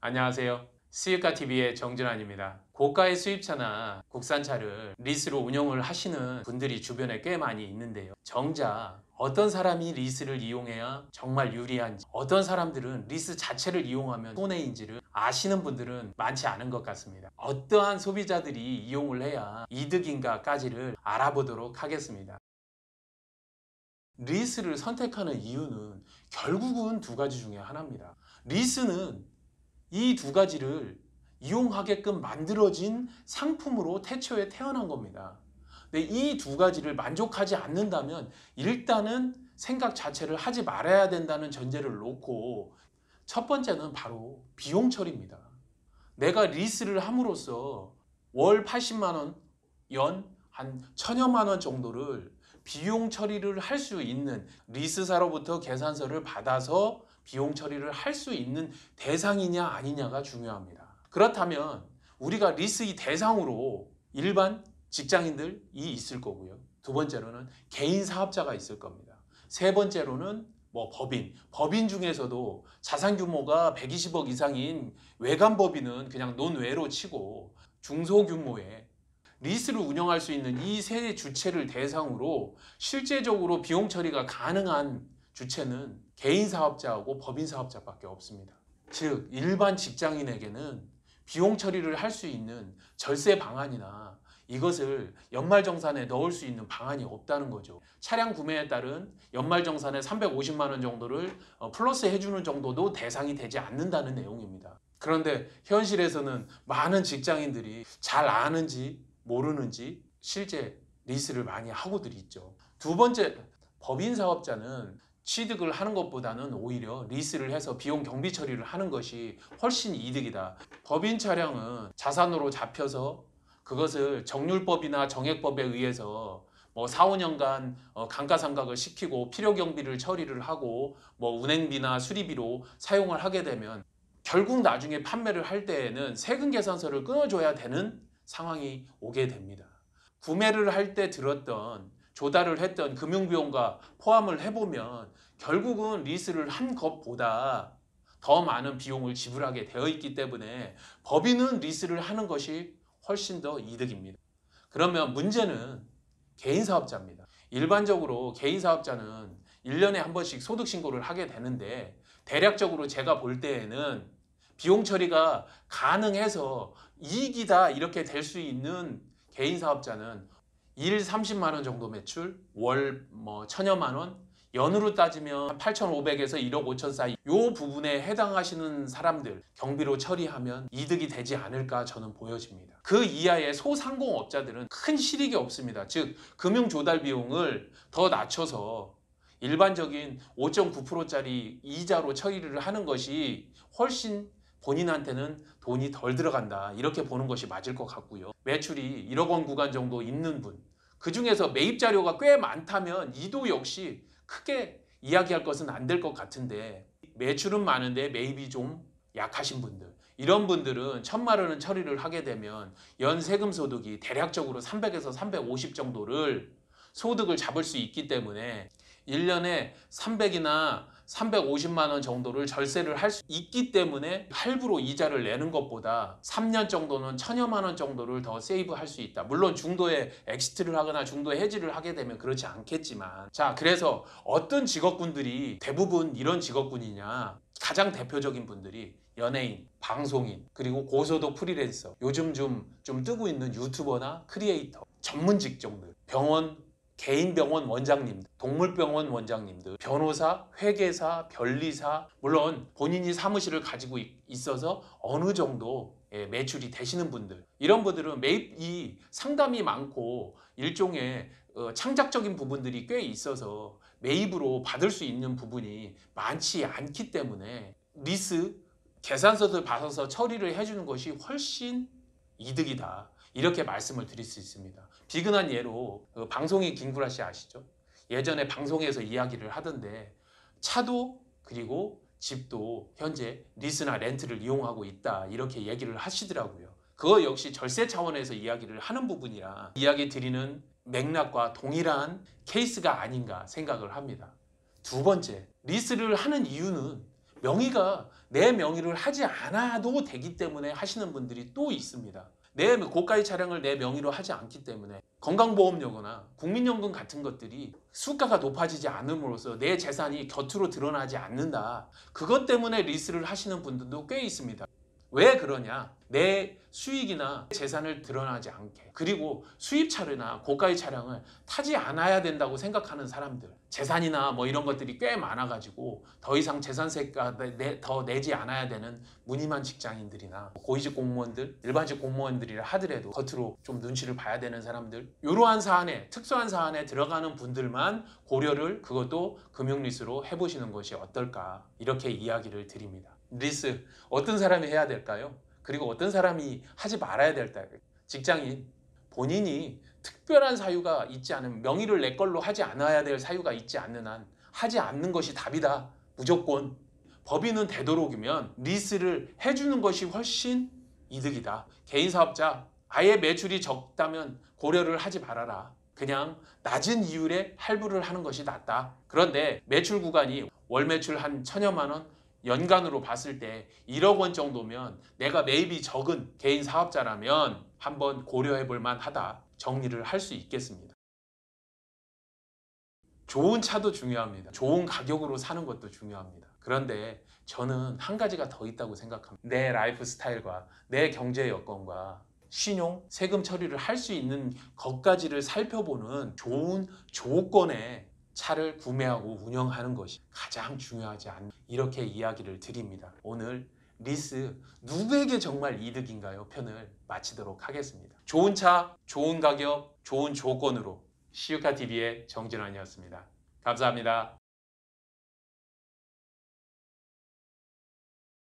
안녕하세요. 수익가TV의 정준환입니다. 고가의 수입차나 국산차를 리스로 운영을 하시는 분들이 주변에 꽤 많이 있는데요. 정작 어떤 사람이 리스를 이용해야 정말 유리한지, 어떤 사람들은 리스 자체를 이용하면 손해인지를 아시는 분들은 많지 않은 것 같습니다. 어떠한 소비자들이 이용을 해야 이득인가까지를 알아보도록 하겠습니다. 리스를 선택하는 이유는 결국은 두 가지 중에 하나입니다. 리스는 이 두 가지를 이용하게끔 만들어진 상품으로 태초에 태어난 겁니다. 근데 이 두 가지를 만족하지 않는다면 일단은 생각 자체를 하지 말아야 된다는 전제를 놓고, 첫 번째는 바로 비용 처리입니다. 내가 리스를 함으로써 월 80만 원, 연 한 천여만 원 정도를 비용 처리를 할 수 있는, 리스사로부터 계산서를 받아서 비용 처리를 할 수 있는 대상이냐 아니냐가 중요합니다. 그렇다면 우리가 리스 이 대상으로 일반 직장인들이 있을 거고요. 두 번째로는 개인 사업자가 있을 겁니다. 세 번째로는 법인 중에서도 자산 규모가 120억 이상인 외관법인은 그냥 논외로 치고, 중소규모의 리스를 운영할 수 있는 이 세 주체를 대상으로 실제적으로 비용 처리가 가능한 주체는 개인 사업자하고 법인 사업자밖에 없습니다. 즉, 일반 직장인에게는 비용 처리를 할 수 있는 절세 방안이나 이것을 연말정산에 넣을 수 있는 방안이 없다는 거죠. 차량 구매에 따른 연말정산에 350만 원 정도를 플러스 해주는 정도도 대상이 되지 않는다는 내용입니다. 그런데 현실에서는 많은 직장인들이 잘 아는지 모르는지 실제 리스를 많이 하고들 있죠. 두 번째, 법인 사업자는 취득을 하는 것보다는 오히려 리스를 해서 비용 경비 처리를 하는 것이 훨씬 이득이다. 법인 차량은 자산으로 잡혀서 그것을 정률법이나 정액법에 의해서 4, 5년간 감가상각을 시키고 필요 경비를 처리를 하고 운행비나 수리비로 사용을 하게 되면 결국 나중에 판매를 할 때에는 세금 계산서를 끊어줘야 되는 상황이 오게 됩니다. 구매를 할 때 들었던, 조달을 했던 금융비용과 포함을 해보면 결국은 리스를 한 것보다 더 많은 비용을 지불하게 되어 있기 때문에 법인은 리스를 하는 것이 훨씬 더 이득입니다. 그러면 문제는 개인 사업자입니다. 일반적으로 개인 사업자는 1년에 한 번씩 소득 신고를 하게 되는데, 대략적으로 제가 볼 때에는 비용 처리가 가능해서 이익이다 이렇게 될 수 있는 개인 사업자는 일 30만 원 정도 매출, 월 천여만 원, 연으로 따지면 8,500에서 1억 5천 사이 이 부분에 해당하시는 사람들 경비로 처리하면 이득이 되지 않을까 저는 보여집니다. 그 이하의 소상공업자들은 큰 실익이 없습니다. 즉, 금융 조달 비용을 더 낮춰서 일반적인 5.9%짜리 이자로 처리를 하는 것이 훨씬 본인한테는 돈이 덜 들어간다 이렇게 보는 것이 맞을 것 같고요. 매출이 1억 원 구간 정도 있는 분, 그 중에서 매입 자료가 꽤 많다면 이도 역시 크게 이야기할 것은 안 될 것 같은데, 매출은 많은데 매입이 좀 약하신 분들, 이런 분들은 1,000만 원은 처리를 하게 되면 연 세금 소득이 대략적으로 300에서 350 정도를 소득을 잡을 수 있기 때문에 1년에 300이나 350만 원 정도를 절세를 할 수 있기 때문에 할부로 이자를 내는 것보다 3년 정도는 천여만 원 정도를 더 세이브할 수 있다. 물론 중도에 엑시트를 하거나 중도에 해지를 하게 되면 그렇지 않겠지만, 자, 그래서 어떤 직업군들이 대부분 이런 직업군이냐, 가장 대표적인 분들이 연예인, 방송인, 그리고 고소득 프리랜서, 요즘 좀 뜨고 있는 유튜버나 크리에이터, 전문 직종들, 병원, 개인 병원 원장님들, 동물병원 원장님들, 변호사, 회계사, 변리사, 물론 본인이 사무실을 가지고 있어서 어느 정도 매출이 되시는 분들, 이런 분들은 매입이 상담이 많고 일종의 창작적인 부분들이 꽤 있어서 매입으로 받을 수 있는 부분이 많지 않기 때문에 리스 계산서들 받아서 처리를 해주는 것이 훨씬 이득이다 이렇게 말씀을 드릴 수 있습니다. 비근한 예로 방송인 김구라 씨 아시죠? 예전에 방송에서 이야기를 하던데 차도 그리고 집도 현재 리스나 렌트를 이용하고 있다 이렇게 얘기를 하시더라고요. 그거 역시 절세 차원에서 이야기를 하는 부분이라 이야기 드리는 맥락과 동일한 케이스가 아닌가 생각을 합니다. 두 번째, 리스를 하는 이유는 명의가 내 명의를 하지 않아도 되기 때문에 하시는 분들이 또 있습니다. 내 고가의 차량을 내 명의로 하지 않기 때문에 건강보험료거나 국민연금 같은 것들이 수가가 높아지지 않음으로써 내 재산이 겉으로 드러나지 않는다. 그것 때문에 리스를 하시는 분들도 꽤 있습니다. 왜 그러냐? 내 수익이나 재산을 드러나지 않게, 그리고 수입차나 고가의 차량을 타지 않아야 된다고 생각하는 사람들, 재산이나 뭐 이런 것들이 꽤 많아가지고 더 이상 재산세가 더 내지 않아야 되는 무임한 직장인들이나 고위직 공무원들, 일반직 공무원들이라 하더라도 겉으로 좀 눈치를 봐야 되는 사람들, 이러한 사안에, 특수한 사안에 들어가는 분들만 고려를, 그것도 금융리스로 해보시는 것이 어떨까, 이렇게 이야기를 드립니다. 리스 어떤 사람이 해야 될까요? 그리고 어떤 사람이 하지 말아야 될까요? 직장인 본인이 특별한 사유가 있지 않으면, 명의를 내 걸로 하지 않아야 될 사유가 있지 않는 한 하지 않는 것이 답이다. 무조건. 법인은 되도록이면 리스를 해주는 것이 훨씬 이득이다. 개인 사업자 아예 매출이 적다면 고려를 하지 말아라. 그냥 낮은 이율에 할부를 하는 것이 낫다. 그런데 매출 구간이 월 매출 한 1,000여만 원, 연간으로 봤을 때 1억 원 정도면 내가 매입이 적은 개인 사업자라면 한번 고려해 볼 만하다. 정리를 할 수 있겠습니다. 좋은 차도 중요합니다. 좋은 가격으로 사는 것도 중요합니다. 그런데 저는 한 가지가 더 있다고 생각합니다. 내 라이프 스타일과 내 경제 여건과 신용, 세금 처리를 할 수 있는 것까지를 살펴보는 좋은 조건의 차를 구매하고 운영하는 것이 가장 중요하지 않나, 이렇게 이야기를 드립니다. 오늘 리스 누구에게 정말 이득인가요? 편을 마치도록 하겠습니다. 좋은 차, 좋은 가격, 좋은 조건으로 시유카TV의 정진환이었습니다. 감사합니다.